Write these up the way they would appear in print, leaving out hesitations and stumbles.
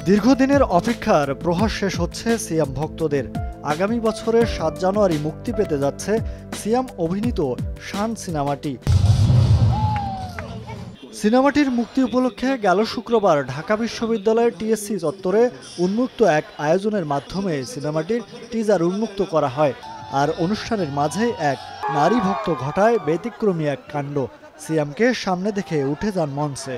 দীর্ঘদিনের অপেক্ষার প্রহর শেষ হচ্ছে সিয়াম ভক্তদের। আগামী বছরের ৭ জানুয়ারি মুক্তি পেতে যাচ্ছে সিয়াম অভিনীত শান সিনেমাটি। সিনেমাটির মুক্তি উপলক্ষে গেল শুক্রবার ঢাকা বিশ্ববিদ্যালয়ের টিএসসি চত্বরে উন্মুক্ত এক আয়োজনের মাধ্যমে সিনেমাটির টিজার উন্মুক্ত করা হয়। আর অনুষ্ঠানের মাঝে এক নারী ভক্ত ঘটায় ব্যতিক্রমী এক কাণ্ড। সিয়ামকে সামনে দেখে উঠে যান মঞ্চে।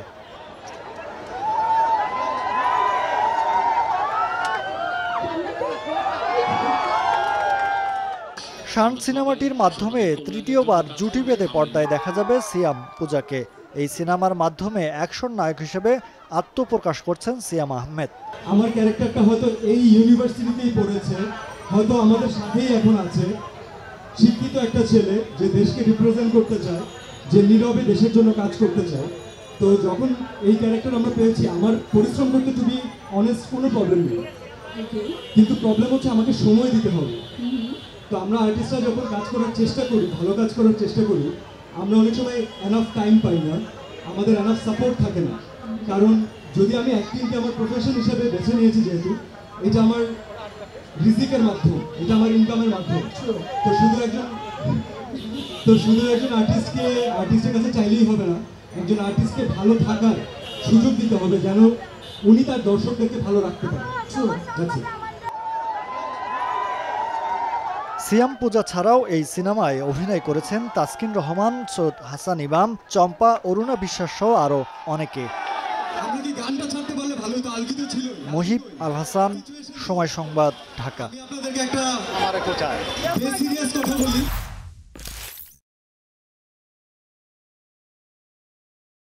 শান সিনেমাটির মাধ্যমে তৃতীয়বার জুটি বেঁধে পর্দায় দেখা যাবে সিয়াম পূজাকে। এই সিনেমার মাধ্যমে অ্যাকশন নায়ক হিসেবে আত্মপ্রকাশ করছেন সিয়াম আহমেদ। আমার ক্যারেক্টারটা হয়তো এই ইউনিভার্সিটিতেই পড়েছে, হয়তো আমাদের সাথেই এখন আছে। শিক্ষিত একটা ছেলে যে দেশকে রিপ্রেজেন্ট করতে চায়, যে নীরবে দেশের জন্য কাজ করতে চায়। তো যখন এই ক্যারেক্টার আমরা পেয়েছি, আমার পরিশ্রম করতে টু বি অনেস্ট কোনো প্রবলেম নেই, কিন্তু প্রবলেম হচ্ছে আমাকে সময় দিতে হবে। তো আমরা আর্টিস্টরা যখন কাজ করার চেষ্টা করি, ভালো কাজ করার চেষ্টা করি, আমরা অনেক সময় এনাফ টাইম পাই না, আমাদের এনাফ সাপোর্ট থাকে না। কারণ যদি আমি অ্যাক্টিংকে আমার প্রফেশন হিসেবে বেছে নিয়েছি, যেহেতু এটা আমার রিজিকের মাধ্যম, এটা আমার ইনকামের মাধ্যম, তো শুধু একজন আর্টিস্টের কাছে চাইলেই হবে না, একজন আর্টিস্টকে ভালো থাকার সুযোগ দিতে হবে যেন উনি তার দর্শকদেরকে ভালো রাখতে পারেন। সিয়াম পূজা ছাড়াও এই সিনেমায় অভিনয় করেছেন তাসকিন রহমান, সৈয়দ হাসান ইমাম, চম্পা, অরুণা বিশ্বাস সহ আরও অনেকে। মহিব আল হাসান, সময় সংবাদ, ঢাকা।